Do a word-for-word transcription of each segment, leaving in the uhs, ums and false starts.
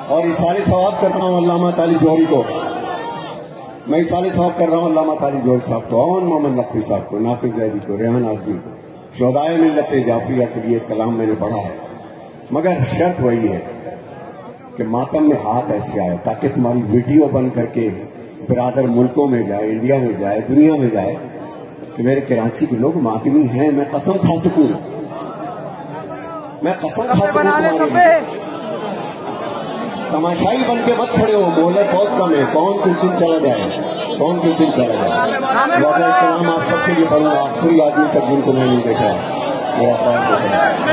اور اصال ثواب کرتا ہوں علامہ تعالی جوہری کو. میں اصال ثواب کر رہا ہوں علامہ تعالی جوہری صاحب کو، اون محمد نقوی صاحب کو، ناصر زیدی کو، ریحان اعظمی کو. شہدائے ملت جعفریہ کے لیے کلام میں نے پڑھا ہے، مگر شرط وہی ہے کہ ماتم میں ہاتھ ایسے آئے تاکہ تمہاری ویڈیو بن کر کے برادر ملکوں میں جائے، انڈیا میں جائے، دنیا میں جائے کہ میرے کراچی کے لوگ ماتمی ہیں. میں قسم کھا سکوں، میں قسم کھا سکوں تمہارے. تماشائی بن کے مت کھڑے ہو، مہلت بہت کم ہے. کون کس دن چلا جائے، کون کس دن چلا جائے. واضح کلام آپ سب کے لیے پڑھوں گا، آخری آدمی تک جن کو میں نہیں دیکھا میرا پاس دیکھا.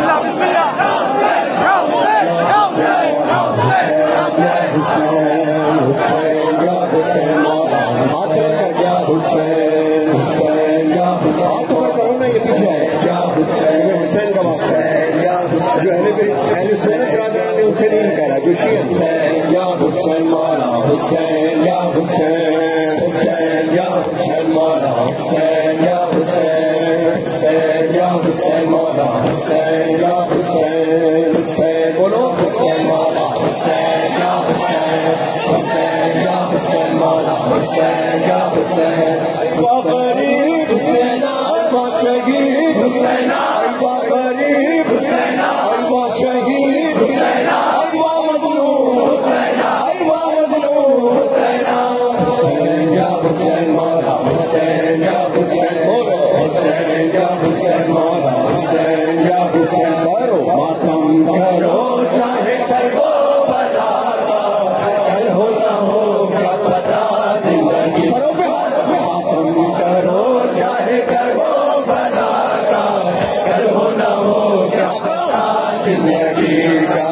حسین کا واسطہ ہے جو اہل سنت برادران نے ان سے نہیں کہہ رہا، جو شیعہ یا حسین مولا حسین یا حسین حسین یا حسین مولا حسین یا حسین حسین یا حسین مولا حسین یا حسین حسین بولو حسین مولا حسین یا حسین حسین یا حسین مولا حسین یا حسین غریب حسین شہید حسین غریب حسین شہید حسین مظلوم حسین مظلوم حسین حسین یا حسین مولا حسین یا حسین بولو حسین یا حسین مولا حسین یا حسین کرو ماتم کرو شاہ کرو بلا کل ہو نہ ہو کیا پتا زندگی ماتم کرو شاہ کرو بلا کل ہو نہ ہو کیا پتا زندگی کا.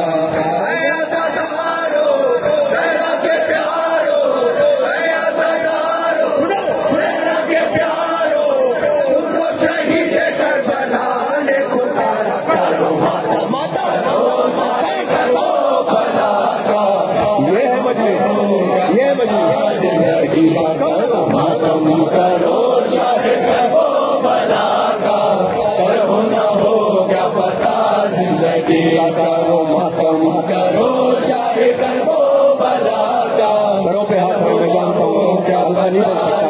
سروں پہ ہاتھ میں میں جانتا ہوں کیا اللہ نہیں بن سکتا.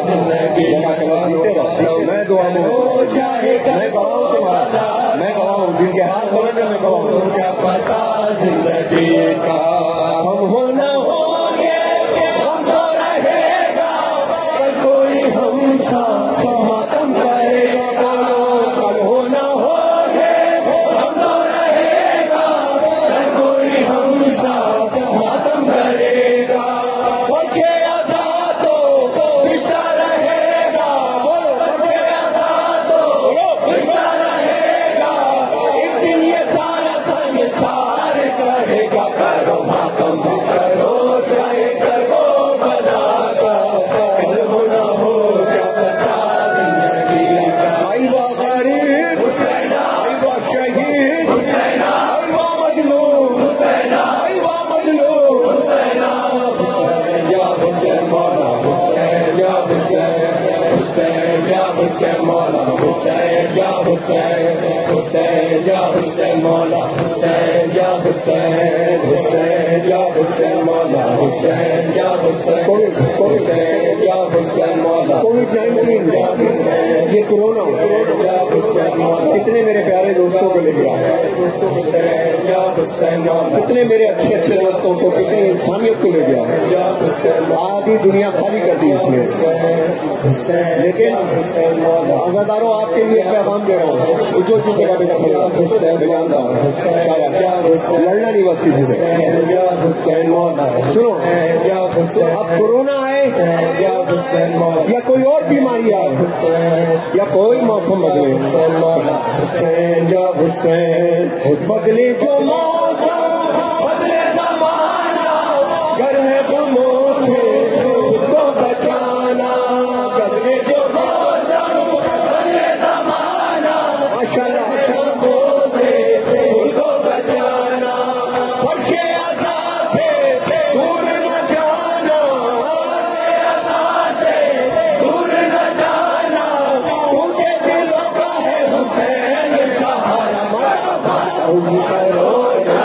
میں دعا میں میں گواہوں تمہارا، میں گواہوں جن کے ہاتھ بولے میں گواہوں کیا پتا زندگی کا. ہم ہو نہ ہو ہم تو رہے گا، کوئی ہم ساتھ ماتم کرے گا. بولو کل ہو نہ ہو ہم تو رہے گا، کوئی ہم ساتھ ماتم کرے گا. بچے آزاد ہو رشتہ رہے گا، بولو بچے آزاد ہو رشتہ رہے گا. ایک دن یہ سارا سن سارے کہے گا کرو ماتم کرو شاہ کرو بلا کا کل ہو نہ ہو کیا پتا زندگی کا. آئی وا غریب حسین آئی وا شہید حسین آئی وا مظلوم حسین آئی وا مظلوم حسین حسین یا حسین مولا حسین یا حسین حسین یا حسین مولا حسین یا حسین حسین یا حسین مولا حسین یا حسین حسین یا حسین مولا حسین یا حسین حسین یا حسین مولا. کووڈ نائنٹین یہ کورونا کتنے میرے پیارے دوستوں کو لے گیا، کتنے میرے اچھے اچھے دوستوں کو، کتنی انسانیت کو لے گیا. آدھی دنیا خالی کر دی اس نے. لیکن عزاداروں آپ کے لیے پیغام دے رہا ہوں، جو جس جگہ پہ رکھے لڑنا نہیں بس کسی سے. سنو اب کورونا آئے یا کوئی اور بیماری آئے یا کوئی موسم بدلے، حسین یا حسین بدلے جو موسم بدلے زمانہ، گر ہے غموں سے خود کو بچانا. بدلے جو موسم بدلے زمانہ، ماشاء اللہ غموں سے خود کو بچانا. فرش عزا سے دور نہ جانا، سے دور نہ جانا، کیونکہ دلوں کا ہے حسین سہارا. کرو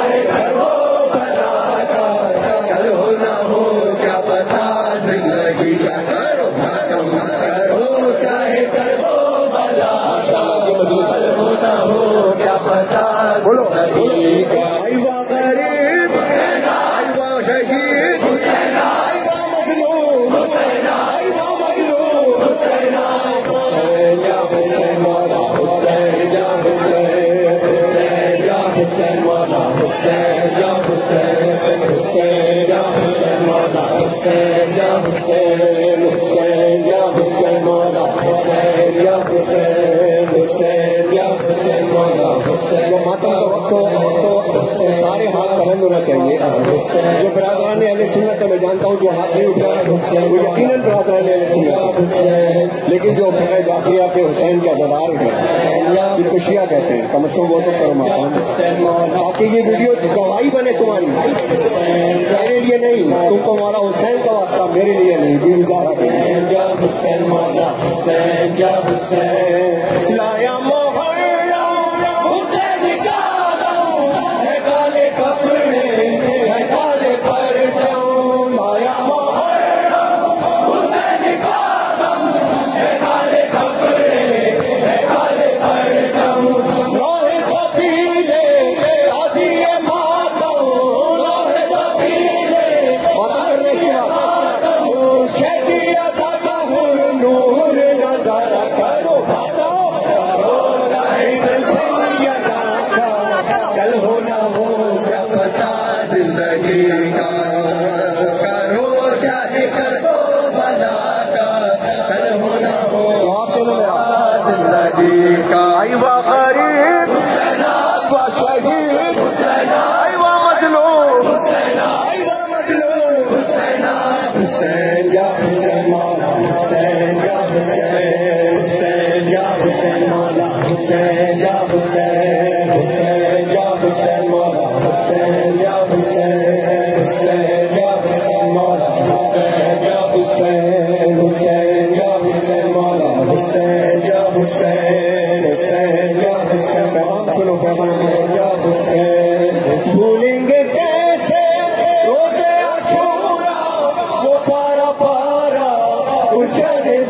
حسین حسین یا حسین مولا حسین یا حسین حسین یا حسین مولا حسین. جو ماتم کا وقت ہو تو سارے ہاتھ بلند ہونا چاہیے. جو برادران اہل سنت ہے میں جانتا ہوں جو ہاتھ نہیں اٹھا وہ یقیناً برادران اہل سنت ہے، لیکن جو فقہ جعفریہ کے حسین کے عزادار ہیں جن کو شیعہ کہتے ہیں کم از کم وہ تو کرو ماتم، تاکہ یہ ویڈیو گواہی بنے تمہاری، میرے لیے نہیں. تم کو مولا حسین کا واسطہ، میرے لیے نہیں. بی زہرا کے لیے. یا حسین مولا حسین یا حسین لایا محرم حسین کا دم ہے کالے کپڑے ہے کالے پرچم. لایا محرم حسین کا دم ہے کالے کپڑے ہے کالے پرچم. راہ سبیلے آزی ماتم راہ سبیلے شہدی عطا کا نور نظر کرو کل ہونا ہو کیا پتا زندگی کا کرو چاہے کرو بنا کا کل ہونا ہو زندگی کا. ایوا غریب ایوا شہید ایوا مظلوم ایوا مظلوم حسین یا حسین مولا حسین یا حسین حسین یا حسین مولا حسین یا حسین حسین یا حسین مولا حسین یا حسین حسین یا حسین مولا حسین یا حسین حسین یا حسین مولا حسین یا حسین حسین یا حسین. پیغام سنو پیغام یا حسین. بھولیں گے کیسے روزے عاشورا وہ پارا پارا گلشن